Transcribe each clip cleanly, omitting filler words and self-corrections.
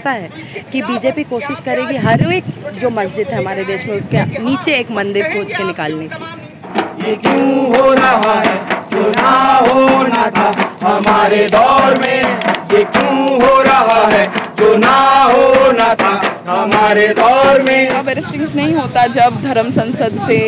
लगता है कि बीजेपी कोशिश करेगी हर एक जो मस्जिद है हमारे देश में उसके नीचे एक मंदिर खोज के निकालने की। ये क्यों हो रहा है जो ना होना था हमारे दौर में, ये क्यों हो रहा है जो ना होना था हमारे दौर में। अब अरेस्टिंग नहीं होता जब धर्म संसद से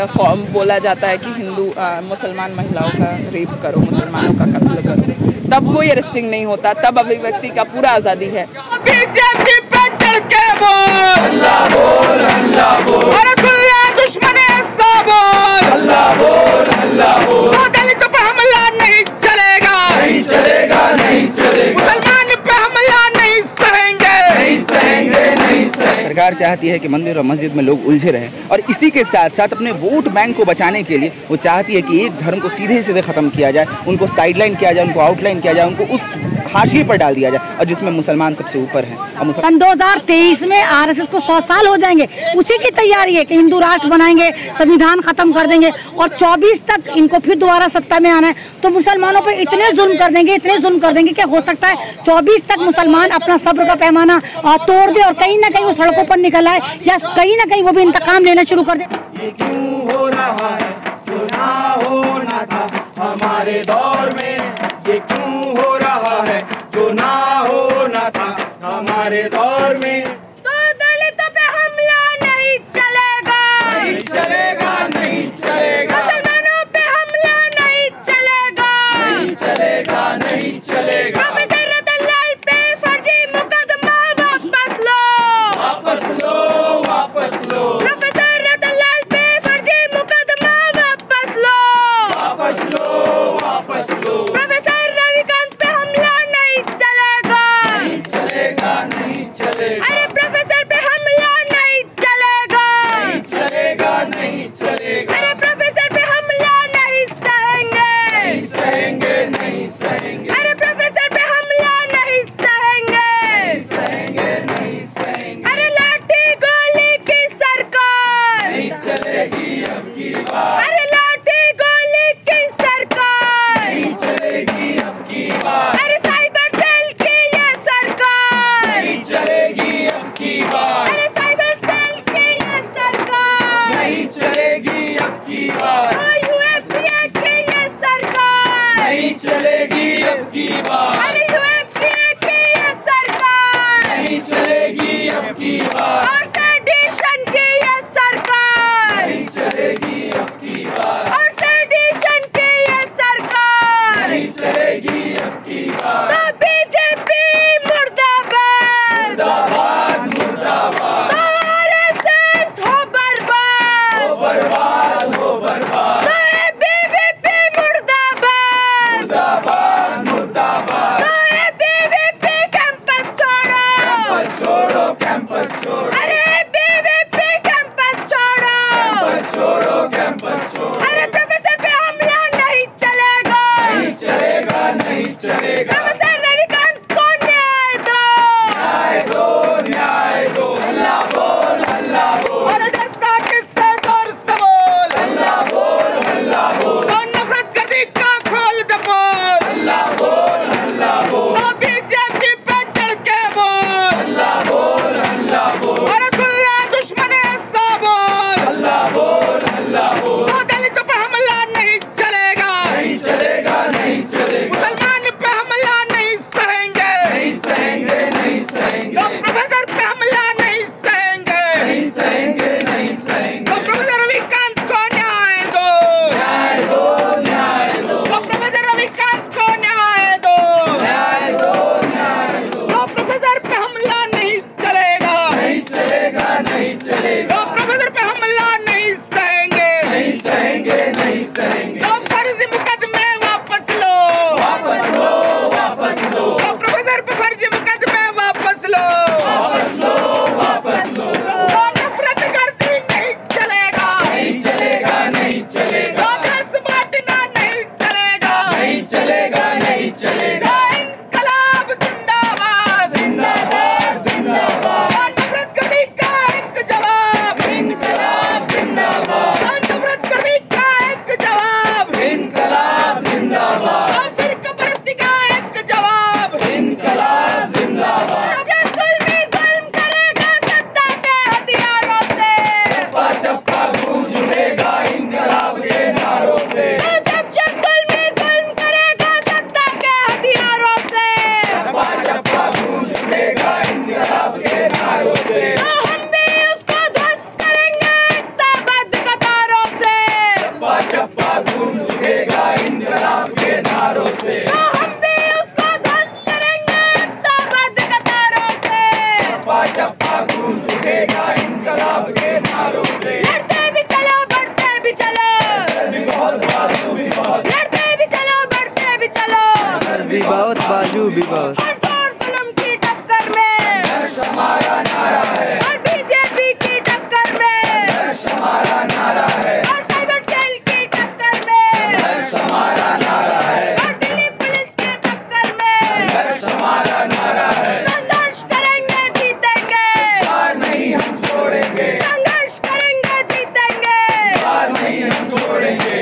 बोला जाता है कि हिंदू मुसलमान महिलाओं का रेप करो, मुसलमानों का कत्ल करो, तब कोई अरेस्टिंग नहीं होता, तब अभिव्यक्ति का पूरा आज़ादी है। बीजेपी पे चढ़ के बोल अल्लाह बोल अल्लाह बोल, अरे सुन ले दुश्मन ऐसा बोल अल्लाह बोल अल्लाह बोल, दलित पे हमला नहीं चलेगा नहीं चलेगा नहीं चलेगा, मुसलमान पे हमला नहीं सहेंगे नहीं सहेंगे नहीं सहेंगे। सरकार चाहती है कि मंदिर और मस्जिद में लोग उलझे रहें और इसी के साथ साथ अपने वोट बैंक को बचाने के लिए वो चाहती है कि एक धर्म को सीधे सीधे ख़त्म किया जाए, उनको साइडलाइन किया जाए, उनको आउटलाइन किया जाए, उनको उस हाशिए पर डाल दिया जाए और जिसमें मुसलमान सबसे ऊपर हैं। सन 2023 में आरएसएस को 100 साल हो जाएंगे, उसी की तैयारी है कि हिंदू राष्ट्र बनाएंगे, संविधान खत्म कर देंगे और 24 तक इनको फिर दोबारा सत्ता में आना है। तो मुसलमानों पे इतने जुल्म कर देंगे, इतने जुल्म कर देंगे कि हो सकता है 24 तक मुसलमान अपना सब्र का पैमाना तोड़ दे और कहीं ना कहीं वो सड़कों पर निकल आए या कहीं ना कहीं वो भी इंतकाम लेना शुरू कर दे। ये क्यों हो रहा है जो ना होना था हमारे दौर में, ये क्यों हो रहा है जो ना होना था हमारे दौर में। तो दलितों पे हमला नहीं चलेगा नहीं चलेगा नहीं चलेगा, मुसलमानों पे हमला नहीं चलेगा नहीं चलेगा नहीं चलेगा, प्रोफेसर रतनलाल पे फर्जी मुकदमा वापस लो वापस लो वापस लो, प्रोफेसर रतनलाल पे फर्जी मुकदमा वापस लो वापस लो वापस लो, प्रोफेसर रविकांत पे हमला नहीं चलेगा नहीं चलेगा नहीं चलेगा, अरे उठेगा इनकलाब के नारों से, हम भी उसको ध्वस्त करेंगे एकताबद्ध कतारों से। चप्पा चप्पा गूंज उठेगा इनकलाब के नारों से, लड़ते भी चलो बढ़ते भी चलो, सर भी बहुत बाजू भी बहुत, लड़ते भी चलो बढ़ते भी चलो, सर भी बहुत बाजू भी बहुत। और जोर जुल्म की टक्कर में संघर्ष हमारा नारा है, और बीजेपी की टक्कर में, संघर्ष हमारा नारा है, और साइबर सेल की टक्कर में, संघर्ष हमारा नारा है, और दिल्ली पुलिस की टक्कर में संघर्ष हमारा नारा है। संघर्ष करेंगे जीतेंगे, हार नहीं हम छोड़ेंगे, संघर्ष करेंगे जीतेंगे। हार नहीं हम छोड़ेंगे।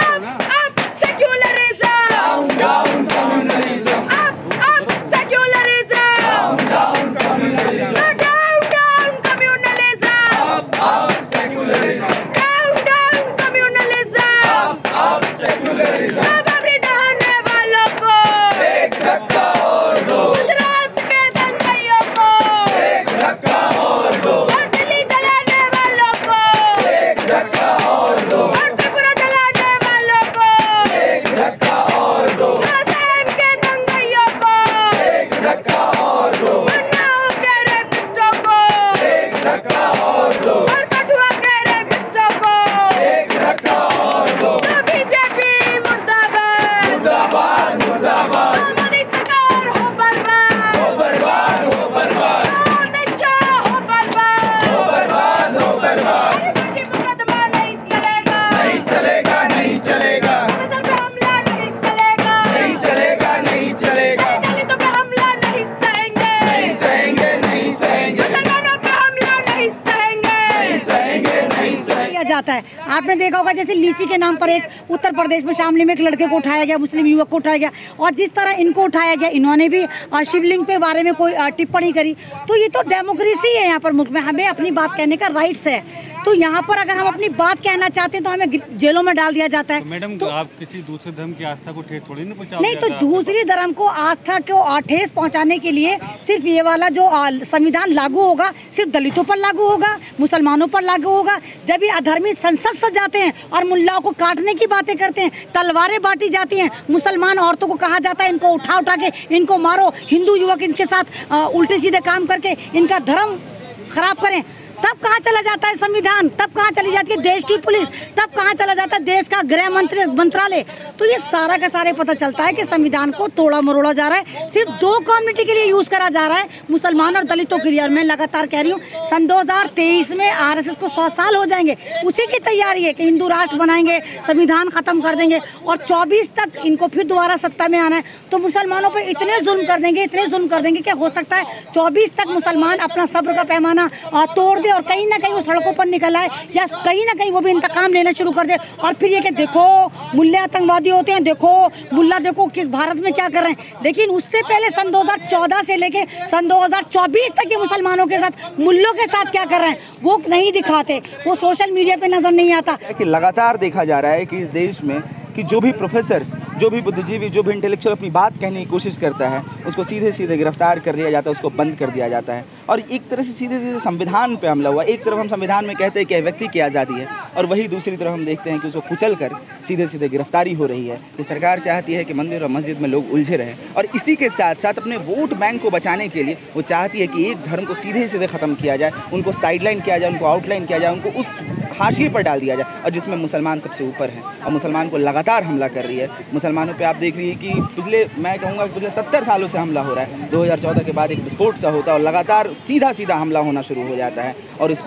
Up secularism, down down communalism, up secularism, down communalism, down down communalism, अब सेक्युलरिज्म, down communalism। अब सेक्युलरिज्म। बाबरी ढहाने वालों को, एक धक्का और दो, गुजरात के दंगइयों को, एक धक्का और दो, और दिल्ली जलाने वालों को, एक धक्का और दो, और त्रिपुरा जलाने वालों को, एक धक्का और दो, आसाम के दंगइयों को, एक धक्का और दो, उन्नाव के रेपिस्टों को, एक धक्का और दो, और कठुआ के रेपिस्टों को। एक धक्का और दो। तो बीजेपी मुर्दाबाद, मुर्दाबाद मुर्दाबाद, तो मोदी सरकार हो बर्बाद, हो बर्बाद हो बर्बाद, तो अमित शाह हो बर्बाद, हो बर्बाद हो बर्बाद। अरे फर्जी मुकदमा नहीं चलेगा, नहीं चलेगा नहीं चलेगा, प्रोफेसर पे हमला नहीं चलेगा, नहीं चलेगा नहीं चलेगा, दलितों पे हमला नहीं सहेंगे, नहीं सहेंगे नहीं सहेंगे, मुसलमानों पे हमला नहीं सहेंगे। नहीं सहेंगे नहीं सहेंगे। किया जाता है। आपने देखा होगा जैसे लीची के नाम पर एक उत्तर प्रदेश में शामली में एक लड़के को उठाया गया, मुस्लिम युवक को उठाया गया, और जिस तरह इनको उठाया गया, इन्होंने भी शिवलिंग पे बारे में कोई टिप्पणी करी। तो ये तो डेमोक्रेसी है यहाँ पर मुल्क में, हमें अपनी बात कहने का राइट्स है। तो यहाँ पर अगर हम अपनी बात कहना चाहते हैं तो हमें जेलों में डाल दिया जाता है। तो मैडम आप किसी दूसरे धर्म की आस्था को ठेस थोड़ी ना पहुंचाओगे। नहीं, तो दूसरी धर्म को आस्था को ठेस पहुंचाने के लिए सिर्फ ये वाला जो संविधान लागू होगा सिर्फ दलितों पर लागू होगा, मुसलमानों पर लागू होगा। जब ये अधर्मी संसद सजाते हैं और मुल्लाओं को काटने की बातें करते हैं, तलवारें बांटी जाती हैं, मुसलमान औरतों को कहा जाता है इनको उठा उठा के इनको मारो, हिंदू युवक इनके साथ उल्टे सीधे काम करके इनका धर्म खराब करें, तब कहाँ चला जाता है संविधान, तब कहाँ चली जाती है देश की पुलिस, तब कहाँ चला जाता है देश का गृह मंत्रालय। तो ये सारा का सारा पता चलता है कि संविधान को तोड़ा मरोड़ा जा रहा है, सिर्फ दो कम्युनिटी के लिए यूज करा जा रहा है, मुसलमान और दलितों के लिए। और मैं लगातार कह रही हूँ सन 2023 में आरएसएस को 100 साल हो जाएंगे, उसी की तैयारी है कि हिंदू राष्ट्र बनाएंगे, संविधान खत्म कर देंगे और 24 तक इनको फिर दोबारा सत्ता में आना है। तो मुसलमानों पर इतने जुल्म कर देंगे, इतने जुल्म कर देंगे कि हो सकता है 24 तक मुसलमान अपना सब्र का पैमाना तोड़ दे और कहीं ना कहीं वो सड़कों पर निकल आए, या कहीं ना कहीं वो भी इंतकाम लेना शुरू कर दे। और फिर ये कि देखो मुल्ले आतंकवादी होते हैं, देखो मुल्ला देखो किस भारत में क्या कर रहे हैं। लेकिन उससे पहले सन 2014 से लेके सन 2024 तक के मुसलमानों के साथ, मुल्लों के साथ क्या कर रहे हैं वो नहीं दिखाते, वो सोशल मीडिया पे नजर नहीं आता। कि लगातार देखा जा रहा है कि इस देश में कि जो भी प्रोफेसर्स, जो भी बुद्धिजीवी, जो भी इंटेलेक्चुअल अपनी बात कहने की कोशिश करता है उसको सीधे सीधे गिरफ्तार कर लिया जाता है, उसको बंद कर दिया जाता है। और एक तरह से सीधे सीधे संविधान पे हमला हुआ। एक तरफ हम संविधान में कहते हैं कि व्यक्ति की आज़ादी है और वही दूसरी तरफ हम देखते हैं कि उसको कुचल कर सीधे सीधे गिरफ्तारी हो रही है। तो सरकार चाहती है कि मंदिर और मस्जिद में लोग उलझे रहें और इसी के साथ साथ अपने वोट बैंक को बचाने के लिए वो चाहती है कि एक धर्म को सीधे सीधे ख़त्म किया जाए, उनको साइडलाइन किया जाए, उनको आउटलाइन किया जाए, उनको उस हाशिए पर डाल दिया जाए और जिसमें मुसलमान सबसे ऊपर हैं और मुसलमान को लगातार हमला कर रही है। मुसलमानों पे आप देख रही है कि मैं कहूँगा पिछले 70 सालों से हमला हो रहा है। 2014 के बाद एक विस्फोट सा होता है और लगातार सीधा सीधा हमला होना शुरू हो जाता है और इस पर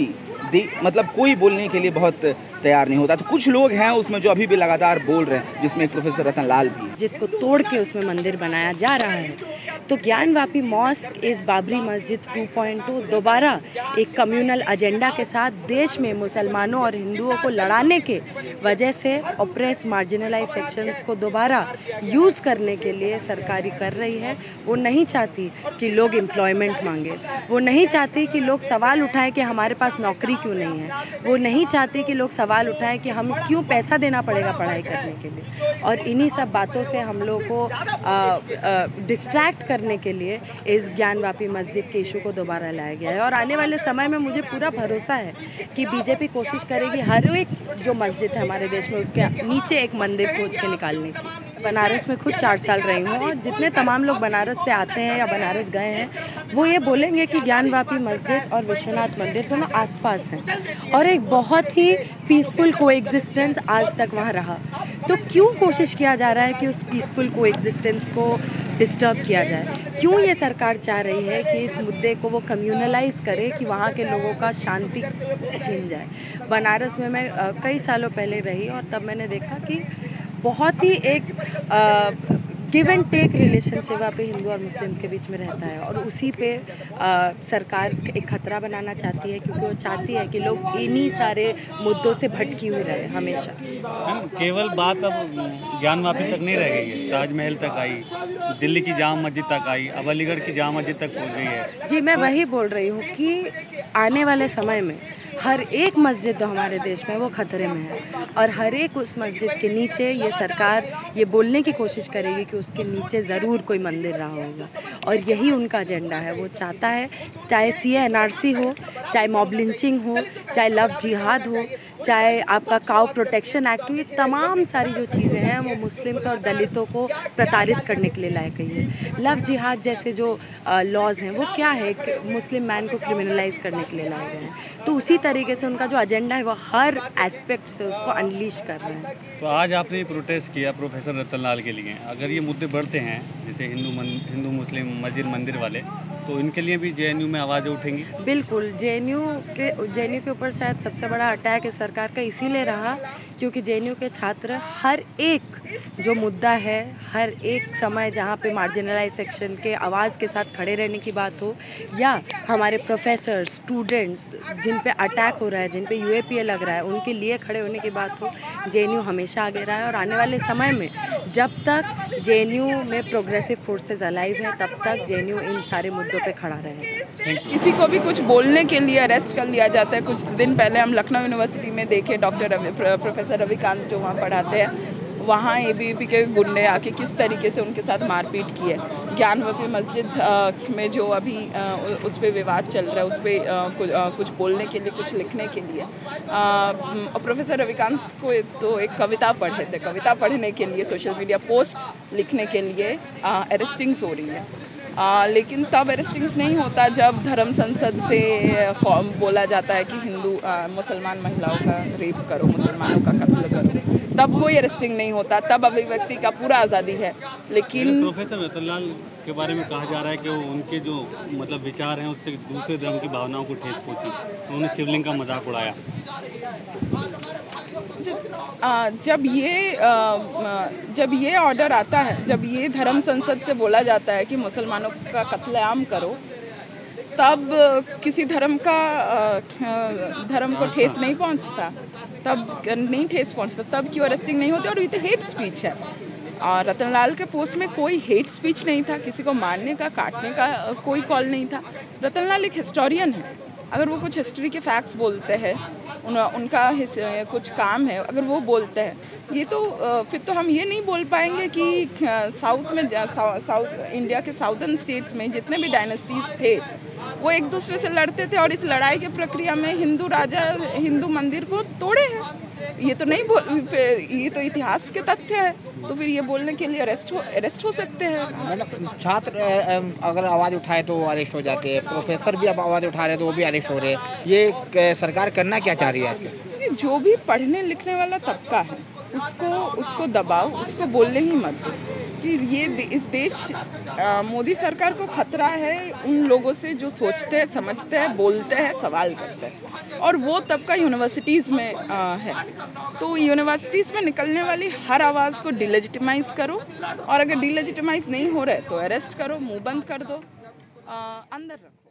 कोई बोलने के लिए बहुत तैयार नहीं होता। तो कुछ लोग हैं उसमें जो अभी भी लगातार बोल रहे हैं, जिसमें एक प्रोफेसर रतन लाल भी। मस्जिद को तोड़ के उसमें मंदिर बनाया जा रहा है। तो ज्ञानवापी मॉस्क इस बाबरी मस्जिद 2.2 दोबारा एक कम्युनल एजेंडा के साथ देश में मुसलमानों और हिंदुओं को लड़ाने के वजह से ऑप्रेस मार्जिनलाइज सेक्शंस को दोबारा यूज़ करने के लिए सरकारी कर रही है। वो नहीं चाहती कि लोग एम्प्लॉयमेंट मांगे, वो नहीं चाहती कि लोग सवाल उठाएं कि हमारे पास नौकरी क्यों नहीं है, वो नहीं चाहती कि लोग सवाल उठाएं कि हमें क्यों पैसा देना पड़ेगा पढ़ाई करने के लिए। और इन्हीं सब बातों से हम लोग को डिस्ट्रैक्ट करने के लिए इस ज्ञानवापी मस्जिद के इशू को दोबारा लाया गया है। और आने वाले समय में मुझे पूरा भरोसा है कि बीजेपी कोशिश करेगी हर एक जो मस्जिद है हमारे देश में उसके नीचे एक मंदिर खोज के निकालने की। बनारस में खुद 4 साल रही हूँ और जितने तमाम लोग बनारस से आते हैं या बनारस गए हैं वो ये बोलेंगे कि ज्ञानवापी मस्जिद और विश्वनाथ मंदिर दोनों आसपास हैं और एक बहुत ही पीसफुल कोएग्जिस्टेंस आज तक वहाँ रहा। तो क्यों कोशिश किया जा रहा है कि उस पीसफुल कोएग्जिस्टेंस को डिस्टर्ब किया जाए? क्यों ये सरकार चाह रही है कि इस मुद्दे को वो कम्युनलाइज करे कि वहाँ के लोगों का शांति छीन जाए? बनारस में मैं कई सालों पहले रही और तब मैंने देखा कि बहुत ही एक गिव एंड टेक रिलेशनशिप वहाँ पे हिंदू और मुस्लिम्स के बीच में रहता है और उसी पे सरकार एक खतरा बनाना चाहती है क्योंकि वो चाहती है कि लोग इन्हीं सारे मुद्दों से भटकी हुई रहे हमेशा। केवल बात अब ज्ञानवापी तक नहीं रह गई है, ताजमहल तक आई, दिल्ली की जामा मस्जिद तक आई, अब अलीगढ़ की जामा मस्जिद तक पहुँच गई है। जी मैं वही बोल रही हूँ कि आने वाले समय में हर एक मस्जिद जो हमारे देश में वो खतरे में है और हर एक उस मस्जिद के नीचे ये सरकार ये बोलने की कोशिश करेगी कि उसके नीचे ज़रूर कोई मंदिर रहा होगा और यही उनका एजेंडा है। वो चाहता है चाहे CA-NRC हो, चाहे मॉब लिंचिंग हो, चाहे लव जिहाद हो, चाहे आपका काउ प्रोटेक्शन एक्ट हो, ये तमाम सारी जो चीज़ें हैं वो मुस्लिम्स और दलितों को प्रताड़ित करने के लिए लाई गई है। लव जिहाद जैसे जो लॉज हैं वो क्या है, मुस्लिम मैन को क्रिमिनलाइज करने के लिए लाए गए हैं। तो उसी तरीके से उनका जो एजेंडा है वो हर एस्पेक्ट से उसको अनलीश कर रहे हैं। तो आज आपने प्रोटेस्ट किया प्रोफेसर रतनलाल के लिए, अगर ये मुद्दे बढ़ते हैं जैसे हिंदू मुस्लिम मस्जिद मंदिर वाले, तो इनके लिए भी JNU में आवाज़ें उठेंगी? बिल्कुल, JNU के ऊपर शायद सबसे बड़ा अटैक इस सरकार का इसीलिए रहा क्योंकि JNU के छात्र हर एक जो मुद्दा है, हर एक समय जहाँ पे मार्जिनलाइज सेक्शन के आवाज़ के साथ खड़े रहने की बात हो या हमारे प्रोफेसर स्टूडेंट्स जिन पे अटैक हो रहा है, जिन पे UAPA लग रहा है, उनके लिए खड़े होने की बात हो, JNU हमेशा आगे रहा है। और आने वाले समय में जब तक JNU में प्रोग्रेसिव फोर्सेस अलाइव हैं तब तक JNU इन सारे मुद्दों पे खड़ा रहेगा। किसी को भी कुछ बोलने के लिए अरेस्ट कर लिया जाता है। कुछ दिन पहले हम लखनऊ यूनिवर्सिटी में देखे प्रोफेसर रविकांत जो वहाँ पढ़ाते हैं, वहाँ ABVP के गुंडे आके किस तरीके से उनके साथ मारपीट की है। ज्ञानवापी मस्जिद में जो अभी उस पर विवाद चल रहा है, उस पर कुछ बोलने के लिए, कुछ लिखने के लिए प्रोफेसर रविकांत को तो एक कविता पढ़े थे, कविता पढ़ने के लिए सोशल मीडिया पोस्ट लिखने के लिए अरेस्टिंग्स हो रही है। लेकिन तब अरेस्टिंग्स नहीं होता जब धर्म संसद से बोला जाता है कि मुसलमान महिलाओं का रेप करो, मुसलमानों का कत्ल करो, तब कोई अरेस्टिंग नहीं होता, तब अभिव्यक्ति का पूरा आज़ादी है। लेकिन प्रोफेसर रतनलाल के बारे में कहा जा रहा है कि वो उनके जो मतलब विचार हैं उससे दूसरे धर्म की भावनाओं को ठेस पहुंची, उन्होंने शिवलिंग का मजाक उड़ाया। जब ये ऑर्डर आता है, जब ये धर्म संसद से बोला जाता है कि मुसलमानों का कत्लेआम करो, तब किसी धर्म को ठेस नहीं पहुंचता, तब क्यों अरेस्टिंग नहीं होती? और ये तो हेट स्पीच है। और रतनलाल के पोस्ट में कोई हेट स्पीच नहीं था, किसी को मारने का, काटने का कोई कॉल नहीं था। रतनलाल एक हिस्टोरियन है, अगर वो कुछ हिस्ट्री के फैक्ट्स बोलते हैं, उनका कुछ काम है, अगर वो बोलते हैं, ये तो फिर तो हम ये नहीं बोल पाएंगे कि साउथ इंडिया के साउदर्न स्टेट्स में जितने भी डायनेस्टीज थे वो एक दूसरे से लड़ते थे और इस लड़ाई की प्रक्रिया में हिंदू राजा हिंदू मंदिर को तोड़े हैं। ये तो इतिहास के तथ्य है, तो फिर ये बोलने के लिए अरेस्ट हो सकते हैं। मैडम, छात्र अगर आवाज़ उठाए तो अरेस्ट हो जाते हैं, प्रोफेसर भी अब आवाज़ उठा रहे हैं तो वो भी अरेस्ट हो रहे हैं। ये सरकार करना क्या चाह रही है आपके? जो भी पढ़ने लिखने वाला तबका है उसको दबाओ, उसको बोलने ही मत दो कि इस देश मोदी सरकार को खतरा है उन लोगों से जो सोचते हैं, समझते हैं, बोलते हैं, सवाल करते हैं, और वो तबका यूनिवर्सिटीज़ में है। तो यूनिवर्सिटीज़ में निकलने वाली हर आवाज़ को डिलेजिटिमाइज़ करो, और अगर डिलेजिटिमाइज़ नहीं हो रहा है तो अरेस्ट करो, मुंह बंद कर दो, अंदर रखो।